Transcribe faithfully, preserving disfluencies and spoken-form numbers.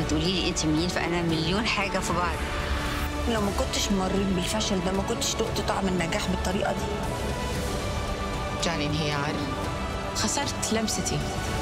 ما تقولي لي انت مين، فانا مليون حاجه في بعض. لو ما كنتش مريت بالفشل ده ما كنتش دقت طعم النجاح بالطريقه دي. جعلي انهيار، خسرت لمستي.